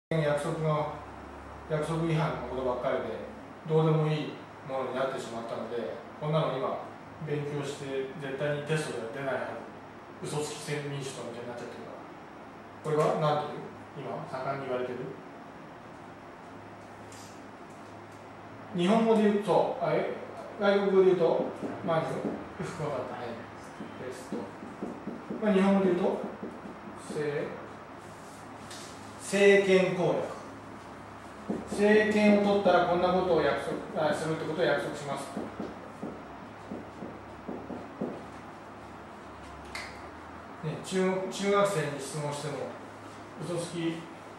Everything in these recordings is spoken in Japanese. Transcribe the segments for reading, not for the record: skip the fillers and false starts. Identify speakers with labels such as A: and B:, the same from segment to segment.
A: 約束違反のことばっかりでどうでもいいものになってしまったので、こんなの今勉強して絶対にテストでは出ないはず、嘘つき民主党みたいになっちゃってるから。これは何ていう今盛んに言われてる。日本語で言うと外国語で言うとまずよく分かったね。テスト、日本語で言うと政権公約。政権を取ったらこんなことを約束するってことを約束します。ね、中学生に質問しても嘘つき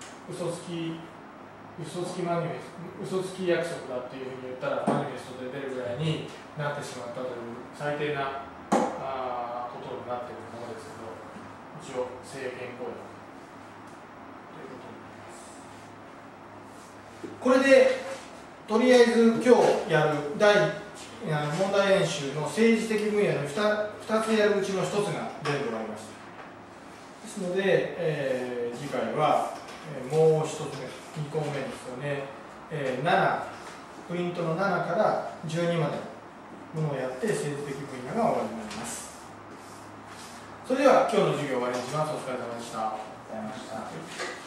A: マニフェスト、嘘つき約束だっていうふうに言ったらマニフェストで出るぐらいになってしまったという最低なことになっているものですけど、一応政権公約ということになります。これでとりあえず今日やる問題演習の政治的分野の 2つやるうちの1つが全部終わりました。ですので、次回はもう1つ目、2項目ですよね、プリントの7から12までのものをやって政治的分野が終わりになります。それでは今日の授業を終わりにします。お疲れ様でした。ありがとうございました。